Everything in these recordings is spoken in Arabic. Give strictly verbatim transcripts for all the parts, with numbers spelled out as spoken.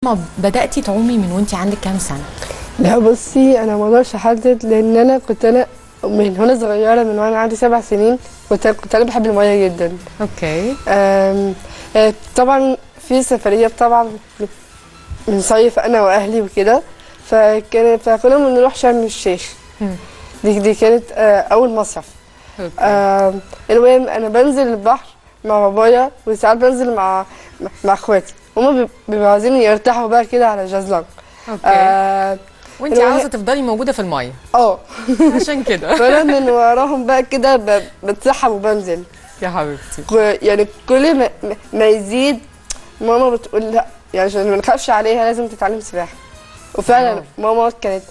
ما بدأتي تعومي من وانتي عندك كام سنة؟ لا بصي، انا ما اقدرش احدد، لان انا كنت انا من وانا صغيره، من وانا عندي سبع سنين كنت كنت انا بحب الميه جدا. اوكي. أم... آه، طبعا في سفريات طبعا بنصيف انا واهلي وكده، فكان فكنا بنروح شرم الشيخ. دي دي كانت آه، اول مصيف. آه، المهم انا بنزل البحر مع بابايا، وساعات بنزل مع مع اخواتي، هما بيبقوا عايزين يرتاحوا بقى كده على جازلانج. اوكي. آه وانت عاوزه تفضلي موجوده في الميه. اه عشان كده فانا من وراهم بقى كده بتسحب وبنزل. يا حبيبتي. يعني كل ما, ما يزيد ماما بتقول لا، يعني عشان ما نخافش عليها لازم تتعلم سباحه. وفعلا أوه. ماما كانت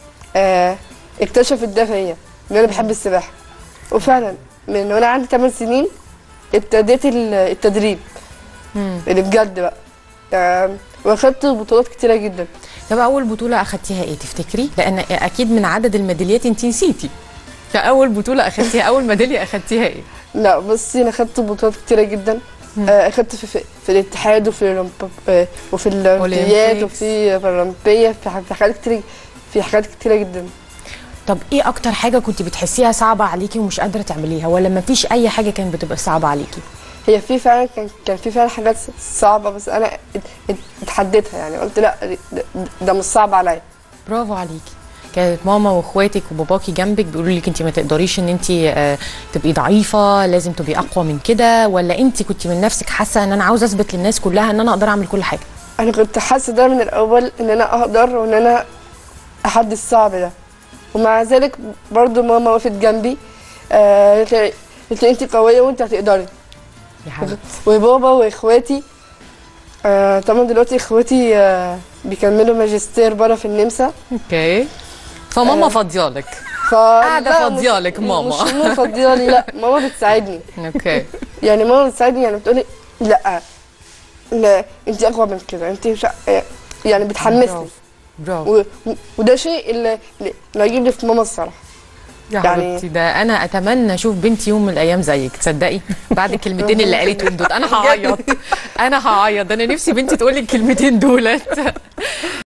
آه اكتشفت ده فيا، ان انا بحب السباحه. وفعلا من وانا عندي ثمان سنين ابتديت التدريب اللي بجد بقى، آه واخدت بطولات كتيره جدا. طب اول بطوله اخدتيها ايه تفتكري؟ لان اكيد من عدد الميداليات انت نسيتي. فاول بطوله اخدتيها، اول ميداليه اخدتيها ايه؟ لا بصي، انا اخدت بطولات كتيره جدا. آه اخدت في, في, في الاتحاد وفي الأولمب... آه وفي الاولمبياد وفي الاولمبيه، في حاجات كتير، في حاجات كتيره جدا. طب ايه اكتر حاجه كنت بتحسيها صعبه عليكي ومش قادره تعمليها، ولا ما فيش اي حاجه كانت بتبقى صعبه عليكي؟ هي في فعلا كان كان في فعلا حاجات صعبه، بس انا اتحديتها، يعني قلت لا ده, ده مش صعب عليا. برافو عليكي. كانت ماما واخواتك وباباكي جنبك بيقولوا لك انت ما تقدريش ان انت آه تبقي ضعيفه، لازم تبقي اقوى من كده، ولا انت كنت من نفسك حاسه ان انا عاوزه اثبت للناس كلها ان انا اقدر اعمل كل حاجه؟ انا كنت حاسه ده من الاول، ان انا اقدر وان انا احدي الصعب ده، ومع ذلك برضو ماما وقفت جنبي. آه قالت لي انت قويه وانت هتقدري يا حبيبتي. وبابا واخواتي آه طبعا دلوقتي اخواتي آه بيكملوا ماجستير بره في النمسا. اوكي. فماما آه فاضيالك. ف... قاعده فاضيالك ماما. مش ماما فاضيالي، لا ماما بتساعدني. اوكي. يعني ماما بتساعدني، يعني بتقولي لا لا انت اقوى من كده، انت مش يعني بتحمسني. برافو. و... وده شيء اللي اللي يجيب في ماما الصراحه. يا حبيبتي، ده انا اتمنى اشوف بنتي يوم من الايام زيك، تصدقي؟ بعد الكلمتين اللي قالتهم دول انا هعيط. انا هعيط، انا نفسي بنتي تقول لي الكلمتين دولت.